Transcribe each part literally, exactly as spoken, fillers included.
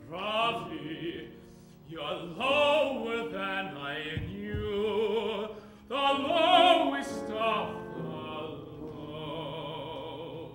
Bravi, you're lower than I knew, the lowest of the low.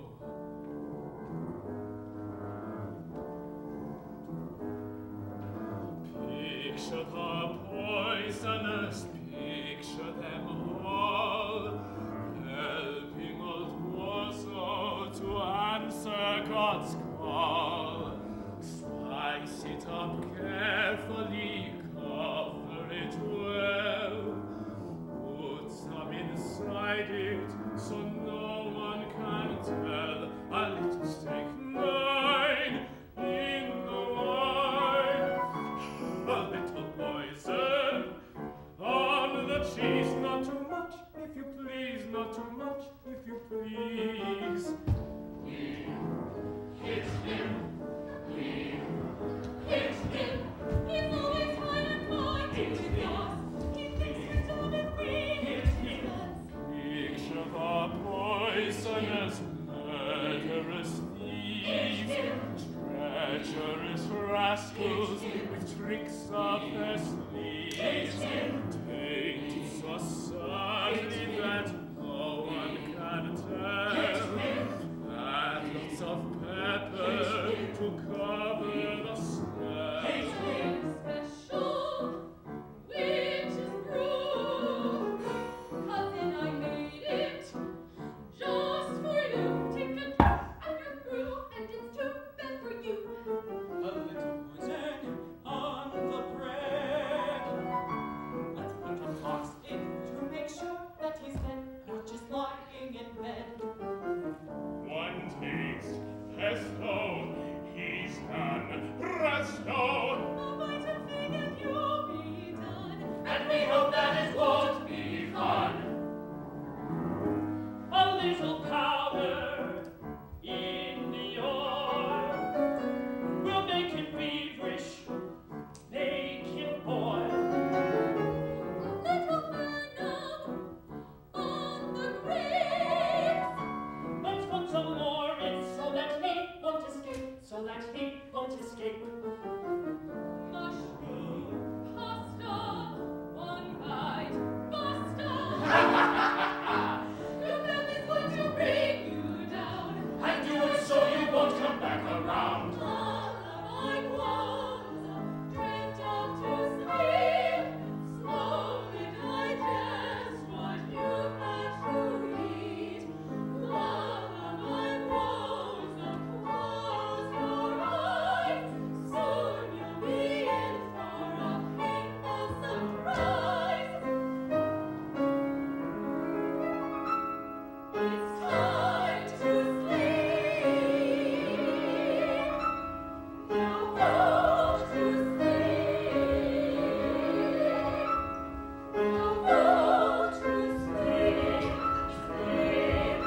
Picture the poisonous, picture them all, helping old Buoso to answer God's call. Slice it up carefully, cover it well, put some inside it so no one can tell. A little steak nine in the wine, a little poison on the cheese, not too much if you please, not too much if you please. We hit him, we hit him, he's always high and mighty with us, he thinks we're dumb and we hit him. Picture the poisonous, murderous thieves, treacherous rascals with tricks up their sleeves, tainted so subtly that no one can tell, add lots of pepper to cover the smell. Special witch's brew, cousin, I made it just for you. Take a drop and you're through, and it's too bad for you. A little poison on the bread. Let's put a fox in to make sure that he's dead, not just lying in bed. One taste, pesto, he's done, presto. A bite of fig and you'll be done, and we hope that it won't be fun. A little powder in your will make him feverish, make him boil. A little venom on the grapes. Let's put some more in so that he won't escape, so that he won't escape. Mushroom pasta, one bite, basta. Your family's going to bring you down, and do it so you won't come back around. All of my woes, dragged out to sleep, slowly digest what you've had to eat. All of my woes, close your eyes, soon you'll be in for a painful surprise. It's time to sleep. Now go to sleep. Now go to sleep. Sleep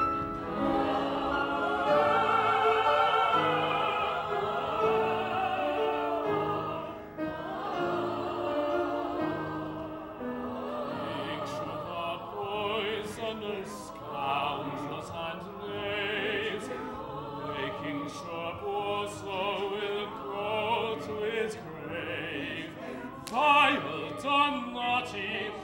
Picture the poisonous scoundrels and knaves, making sure Buoso will go to his grave. Vile, done naughty,